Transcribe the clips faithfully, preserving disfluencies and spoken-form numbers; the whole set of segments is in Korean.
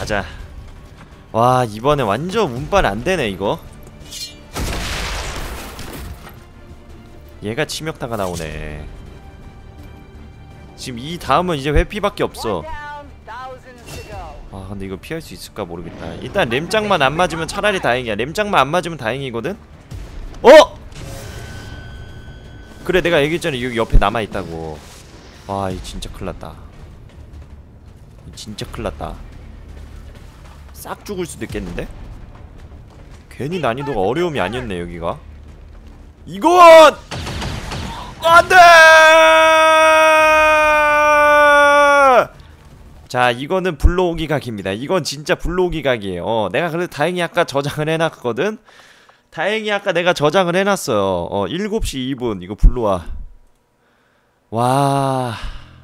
가자. 와, 이번에 완전 운빨 안되네 이거. 얘가 치명타가 나오네. 지금 이 다음은 이제 회피밖에 없어. 아 근데 이거 피할 수 있을까 모르겠다. 일단 램장만 안 맞으면 차라리 다행이야. 램장만 안 맞으면 다행이거든? 어! 그래 내가 얘기했잖아 여기 옆에 남아있다고. 와 이 진짜 큰일났다. 진짜 큰일났다. 싹 죽을 수도 있겠는데? 괜히 난이도가 어려움이 아니었네 여기가. 이건! 안돼! 자 이거는 불러오기 각입니다. 이건 진짜 불러오기 각이에요. 어, 내가 그래도 다행히 아까 저장을 해놨거든? 다행히 아까 내가 저장을 해놨어요. 어 일곱 시 이 분 이거 불러와. 와...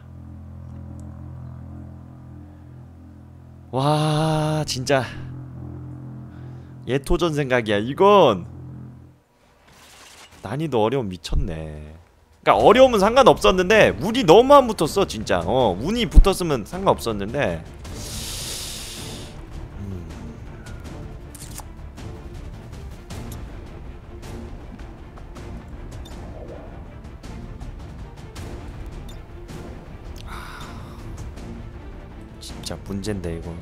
와... 진짜 예토전 생각이야. 이건 난이도 어려움 미쳤네. 그니까 어려움은 상관없었는데 운이 너무 안 붙었어 진짜. 어 운이 붙었으면 상관없었는데 음. 진짜 문제인데 이거.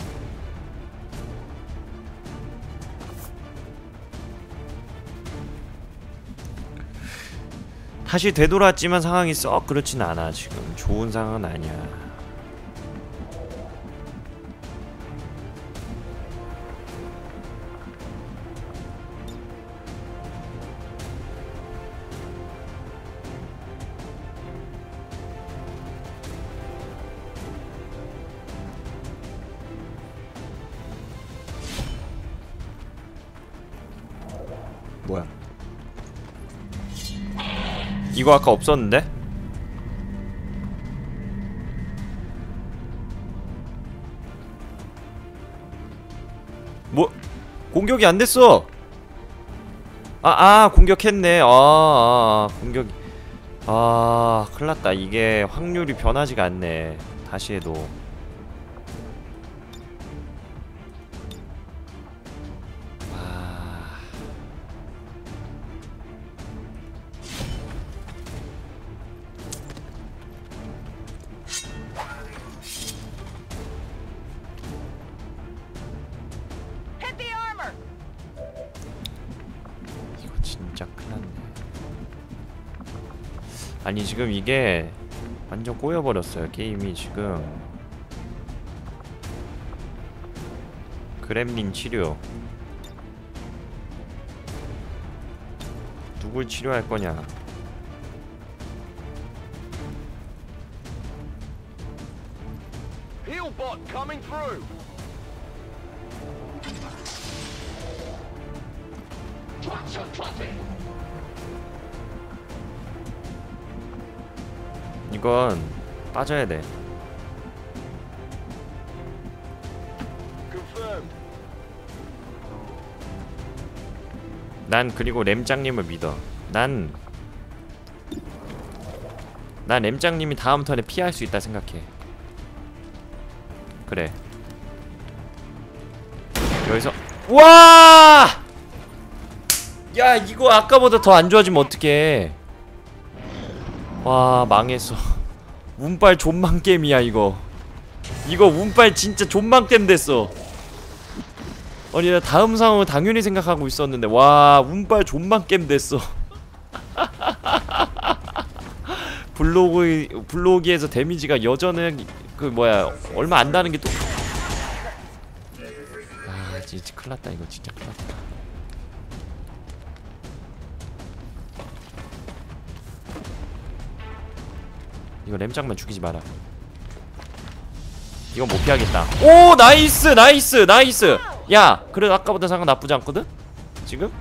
다시 되돌았지만 상황이 썩 그렇진 않아. 지금 좋은 상황은 아니야. 뭐야? 이거 아까 없었는데? 뭐? 공격이 안 됐어! 아, 아, 공격했네. 아, 아, 아 공격이. 아, 큰일 났다. 이게 확률이 변하지가 않네. 다시 해도. 아니 지금 이게 완전 꼬여버렸어요 게임이 지금. 그렘린 치료. 누굴 치료할 거냐. 이건 빠져야 돼. 난 그리고 램장님을 믿어. 난 난 램장님이 다음 턴에 피할 수 있다 생각해. 그래. 여기서 와! 야 이거 아까보다 더 안 좋아지면 어떡해. 와 망했어. 운빨 존망게임이야 이거. 이거 운빨 진짜 존망게임 됐어. 아니 나 다음 상황을 당연히 생각하고 있었는데 와 운빨 존망게임 됐어. 블로그, 블로기에서 데미지가 여전히 그 뭐야 얼마 안 나는 게 또 아 진짜 큰일났다 이거 진짜 큰일났다. 이거 램장만 죽이지 마라. 이건 못 피하겠다. 오 나이스 나이스 나이스. 야 그래도 아까보다 상황 나쁘지 않거든? 지금?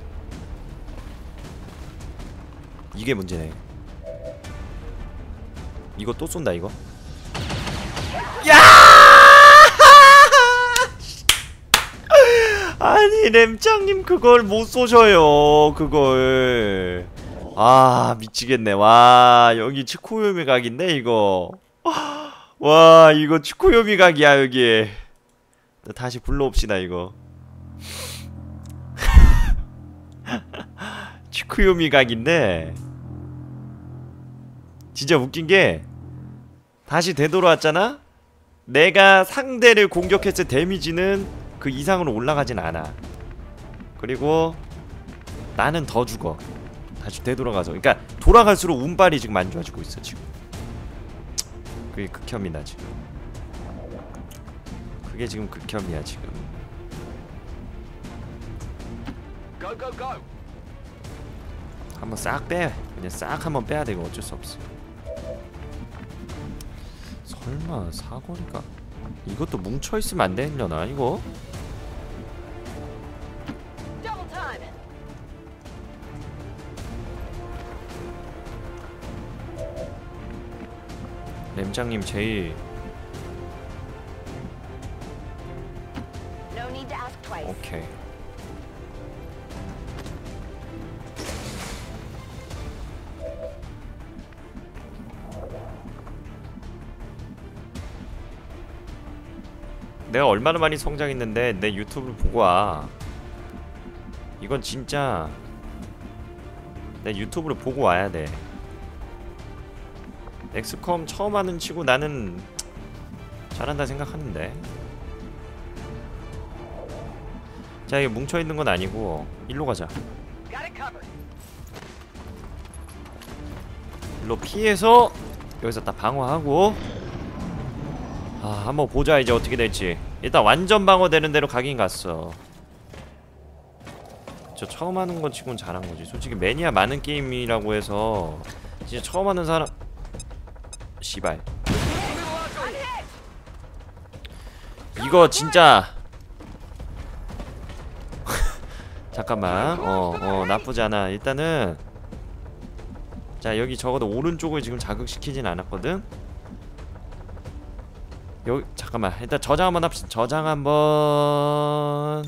이게 문제네. 이거 또 쏜다 이거. 야! 아니 램장님 그걸 못 쏘셔요 그걸. 아 미치겠네. 와 여기 치코요미 각인데 이거. 와 이거 치코요미 각이야 여기. 다시 불러옵시다 이거. 치쿠요미 각인데 진짜 웃긴게 다시 되돌아왔잖아? 내가 상대를 공격했을 데미지는 그 이상으로 올라가진 않아. 그리고 나는 더 죽어. 다시 되돌아가서. 그러니까 돌아갈수록 운빨이 지금 안 좋아지고 있어 지금. 그게 극혐이다 지금. 그게 지금 극혐이야 지금. Go, go, go. 한번 싹 빼. 그냥 싹 한번 빼야 돼. 이거 어쩔 수 없어. 설마 사거리가 이것도 뭉쳐있으면 안 되려나 이거? Double time. 램장님 제일 No need to ask twice. 오케이. 내가 얼마나 많이 성장했는데 내 유튜브를 보고 와. 이건 진짜 내 유튜브를 보고 와야 돼. 엑스컴 처음 하는 치고 나는 잘한다 생각하는데. 자, 이게 뭉쳐있는 건 아니고 일로 가자. Got it covered. 일로 피해서 여기서 딱 방어하고. 아, 한번 보자 이제 어떻게 될지. 일단 완전 방어되는 대로 가긴 갔어. 저 처음 하는 건 치곤 잘한 거지. 솔직히 매니아 많은 게임이라고 해서 진짜 처음 하는 사람 씨발 이거 진짜 잠깐만. 어, 어, 나쁘지 않아. 일단은 자, 여기 적어도 오른쪽을 지금 자극시키진 않았거든. 여기 잠깐만. 일단 저장 한번 합시다. 저장 한번.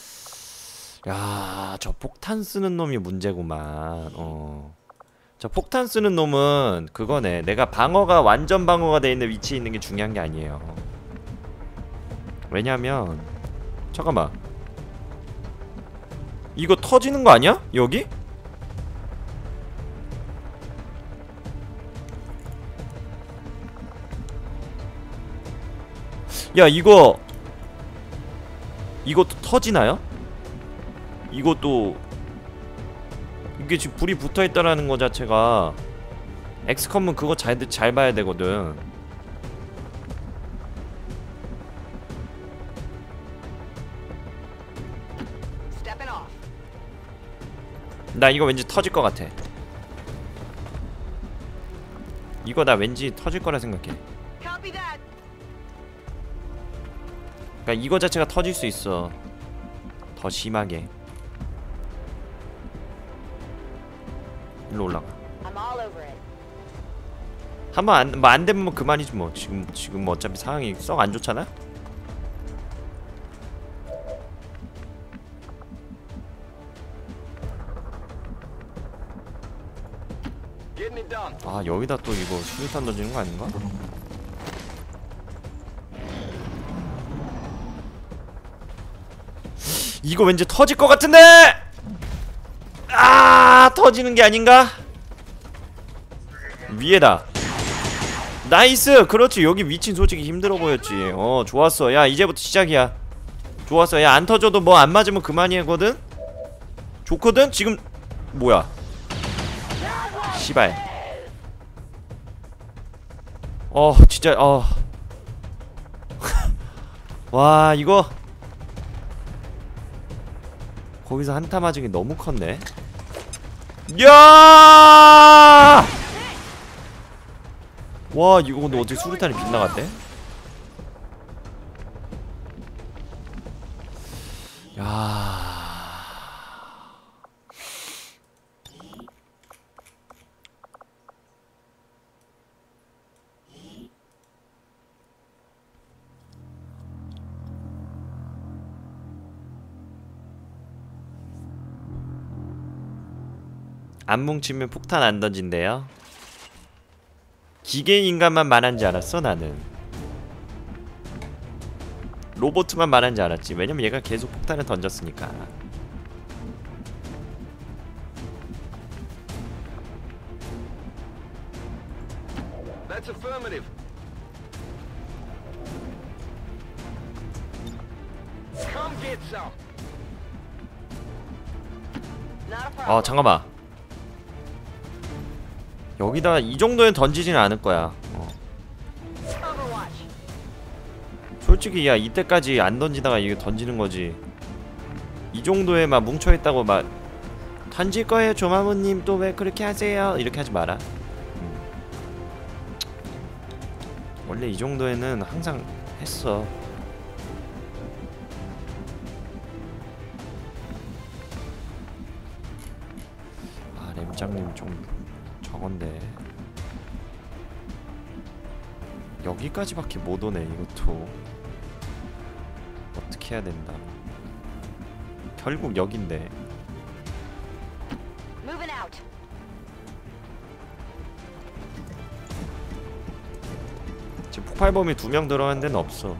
야, 저 폭탄 쓰는 놈이 문제구만. 어. 저 폭탄 쓰는 놈은 그거네. 내가 방어가 완전 방어가 돼 있는 위치에 있는 게 중요한 게 아니에요. 왜냐면 잠깐만. 이거 터지는 거 아니야? 여기? 야, 이거 이것도 터지나요? 이것도 이게 지금 불이 붙어있다라는 거 자체가 엑스컴은 그거 잘, 잘 봐야 되거든. Stepping off. 나 이거 왠지 터질 것 같아. 이거 나 왠지 터질 거라 생각해. Copy that. 그러니까 이거 자체가 터질 수 있어. 더 심하게. 일로 올라가. I'm all over it. 한번 안, 뭐 안 되면 뭐 그만이지 뭐. 지금 지금 뭐 어차피 상황이 썩 안 좋잖아. Getting it done. 아, 여기다 또 이거 수류탄 던지는 거 아닌가? 이거 왠지 터질 것 같은데! 아, 터지는 게 아닌가? 위에다. 나이스! 그렇지. 여기 위치는 솔직히 힘들어 보였지. 어, 좋았어. 야, 이제부터 시작이야. 좋았어. 야, 안 터져도 뭐 안 맞으면 그만이거든? 좋거든? 지금 뭐야? 씨발. 어, 진짜 어. 와, 이거 거기서 한타 맞은 게 너무 컸네. 야! 와, 이거 근데 어떻게 수류탄이 빗나갔대? 야. 안 뭉치면 폭탄 안 던진대요. 기계 인간만 말한 줄 알았어 나는. 로보트만 말하는 줄 알았지. 왜냐면 얘가 계속 폭탄을 던졌으니까. That's affirmative. Come get some. Not a problem. 아 잠깐만. 여기다 이 정도엔 던지지는 않을 거야. 어. Overwatch. 솔직히 야 이때까지 안 던지다가 이거 던지는 거지. 이 정도에만 뭉쳐있다고 막 던질 거예요 조마무님 또 왜 그렇게 하세요 이렇게 하지 마라. 음. 원래 이 정도에는 항상 했어. 아 램장님 좀 저건데 여기까지밖에 못 오네. 이것도 어떻게 해야 된다. 결국 여긴데. Moving out. 지금 폭발범이 두 명 들어간 데는 없어.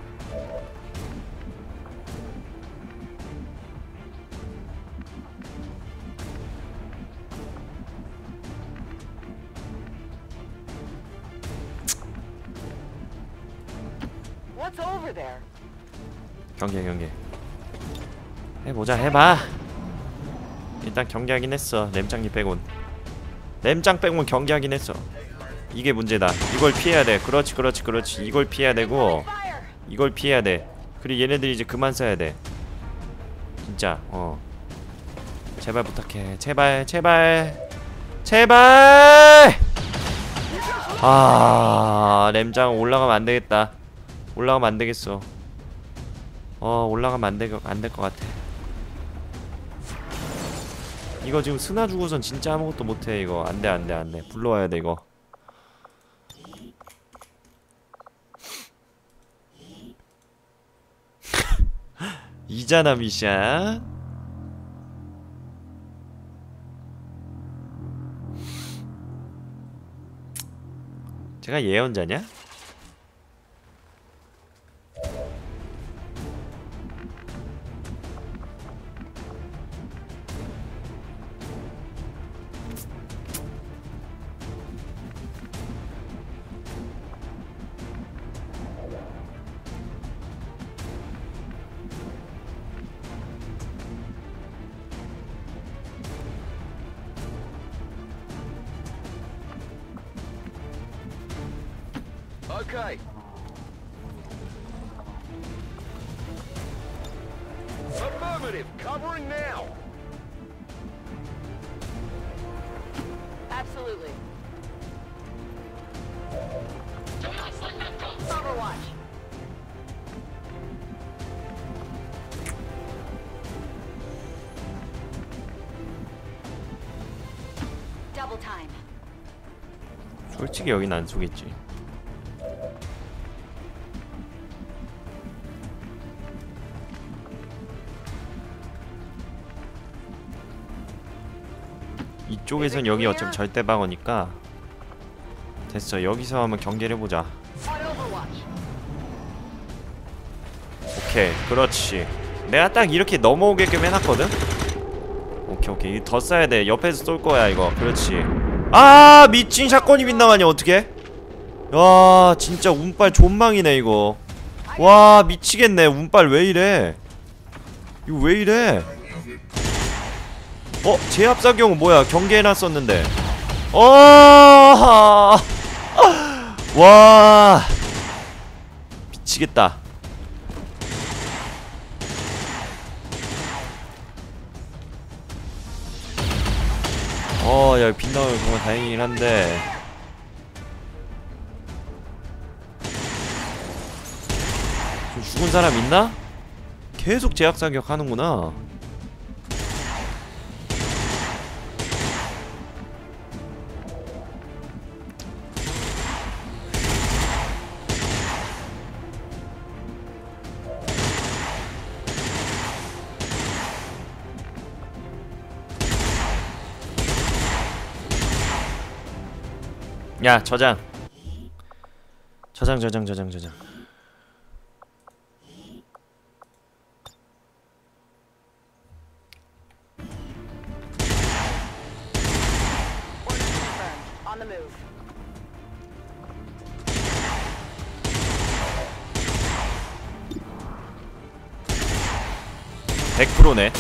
What's over there? 경계 경계 해보자. 해봐. 일단 경계하긴 했어. 램장님 빼곤 램장 빼곤 경계하긴 했어. 이게 문제다. 이걸 피해야 돼. 그렇지 그렇지 그렇지. 이걸 피해야 되고 Fire. 이걸 피해야 돼. 그리고 얘네들이 이제 그만 써야 돼. 진짜 어 제발 부탁해. 제발 제발 제발. 아 램장 올라가면 안 되겠다. 올라가면 안 되겠어. 어 올라가면 안 될 안 될 것 같아. 이거 지금 스나 주고선 진짜 아무것도 못해. 이거 안돼 안돼 안돼. 불러와야 돼 이거. 이잖아 미션. 제가 예언자냐? Okay. Affirmative. Covering now. Absolutely. Overwatch. Double time. 솔직히 여긴 안 속겠지. 이쪽에선 여기 어차피 절대 방어니까 됐어. 여기서 한번 경계를 해보자. On Overwatch. 오케이 그렇지. 내가 딱 이렇게 넘어오게끔 해놨거든? 오케이 오케이 더 쏴야 돼. 옆에서 쏠 거야 이거. 그렇지. 아 미친 샷건이 빗나가냐 어떡해. 와 진짜 운빨 존망이네 이거. 와 미치겠네. 운빨 왜 이래. 이거 왜 이래. 어? 제압사경은 뭐야. 경계해놨었는데. 어 와 미치겠다. 어, 야, 빗나가면 정말 다행이긴 한데. 좀 죽은 사람 있나? 계속 제약사격 하는구나. 야 저장 저장 저장 저장 저장 On the move. 백 퍼센트네.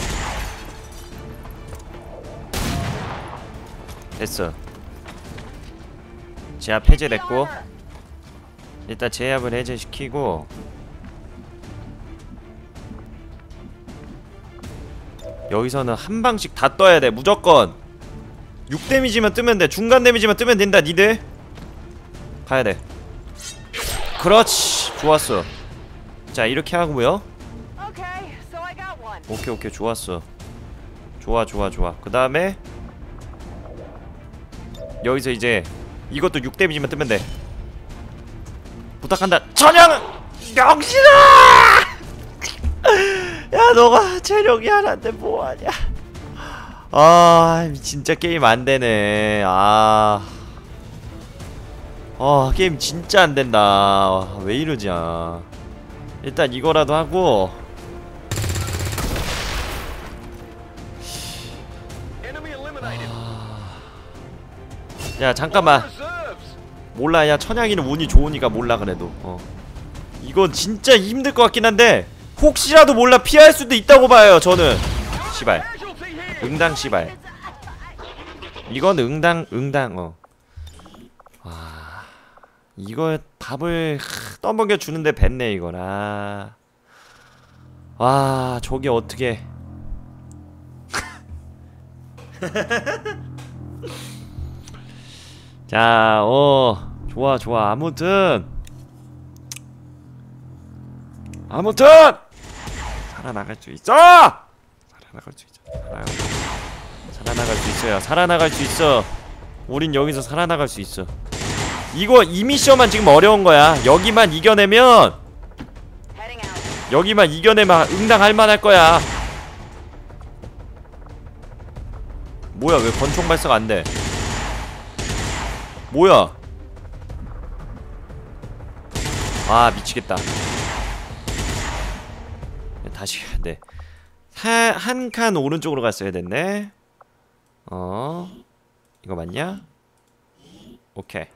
됐어. 제압 해제됐고, 일단 제압을 해제시키고, 여기서는 한 방씩 다 떠야 돼. 무조건 육 데미지만 뜨면 돼. 중간 데미지만 뜨면 된다. 니들 가야 돼. 그렇지. 좋았어. 자, 이렇게 하고요. Okay, so I got one. 오케이 오케이 좋았어. 좋아 좋아 좋아. 그 다음에 여기서 이제 이것도 육 데미지만 뜨면 돼. 부탁한다. 천양 명신아! 야, 너가 체력이 하나인데 뭐하냐. 아, 진짜 게임 안되네. 아, 아 게임 진짜 안된다. 아, 왜 이러지. 아. 일단 이거라도 하고. Enemy eliminated. 야, 잠깐만. Reserves. 몰라. 야, 천양이는 운이 좋으니까 몰라. 그래도 어 이건 진짜 힘들 것 같긴 한데, 혹시라도 몰라 피할 수도 있다고 봐요 저는. 시발. Casualty here. 응당 시발. 이건 응당 응당. 어. 와, 이거 밥을 하, 떠먹여 주는데 뱉네 이걸. 아. 와, 저게 어떻게. 자, 어, 좋아 좋아. 아무튼 아무튼 살아나갈 수 있어. 살아나갈 수 있어. 살아나갈, 살아나갈 수 있어요. 살아나갈 수 있어. 우린 여기서 살아나갈 수 있어. 이거 이 미션만 지금 어려운 거야. 여기만 이겨내면, Heading out. 여기만 이겨내면 응당할 만할 거야. 뭐야, 왜 권총 발사가 안 돼? 뭐야? 아, 미치겠다. 다시 해야 돼. 한 칸 오른쪽으로 갔어야 됐네. 어, 이거 맞냐? 오케이.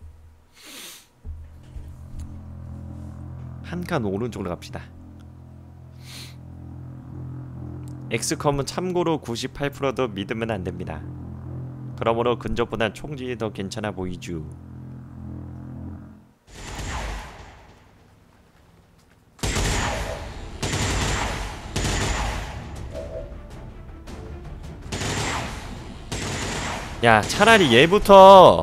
한 칸 오른쪽으로 갑시다. 엑스컴은 참고로 구십팔 퍼센트도 믿으면 안 됩니다. 그러므로 근접보단 총질이 더 괜찮아 보이죠. 야, 차라리 얘부터.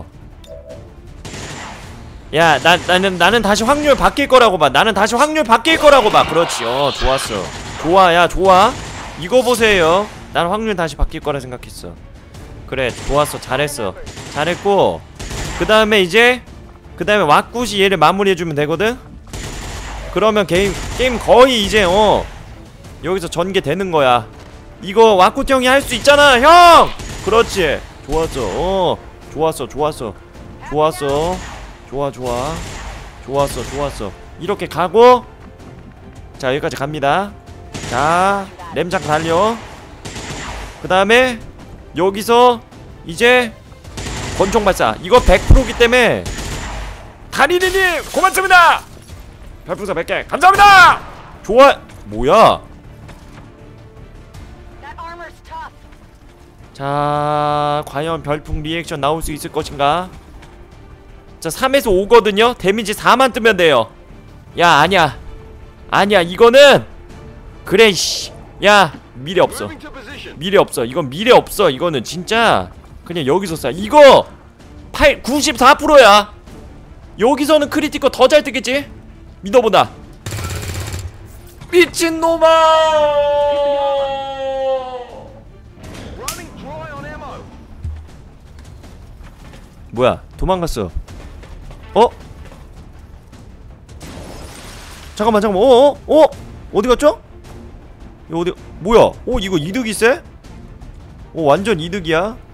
야, 나, 나는 나는 다시 확률 바뀔 거라고 봐. 나는 다시 확률 바뀔 거라고 봐. 그렇지. 어, 좋았어. 좋아. 야, 좋아. 이거 보세요. 난 확률 다시 바뀔 거라 생각했어. 그래, 좋았어. 잘했어. 잘했고, 그 다음에 이제 그 다음에 왁굿이 얘를 마무리해주면 되거든. 그러면 게임 게임 거의 이제 어 여기서 전개되는 거야. 이거 왁굿 형이 할 수 있잖아, 형. 그렇지. 좋았어. 어, 좋았어. 좋았어. 좋았어. 좋아 좋아. 좋았어. 좋았어. 이렇게 가고, 자, 여기까지 갑니다. 자, 램작 달려. 그 다음에 여기서 이제 권총 발사. 이거 백 퍼센트이기 때문에. 다리리님 고맙습니다. 별풍선 백 개 감사합니다. 좋아. 뭐야. That armor's tough. 자, 과연 별풍 리액션 나올 수 있을 것인가. 자, 삼에서 오거든요 데미지 사만 뜨면 돼요. 야, 아니야 아니야. 이거는 그래 씨. 야, 미래 없어. Moving to position. 미래 없어. 이건 미래 없어. 이거는 진짜 그냥 여기서 쏴. 이거 팔 구십사 퍼센트야 여기서는 크리티커 더 잘 뜨겠지? 믿어본다. 미친놈아. Running dry on ammo. 뭐야, 도망갔어. 어? 잠깐만 잠깐만. 어어? 어? 어디 갔죠? 이거 어디? 뭐야? 어, 이거 이득이 세? 어, 완전 이득이야.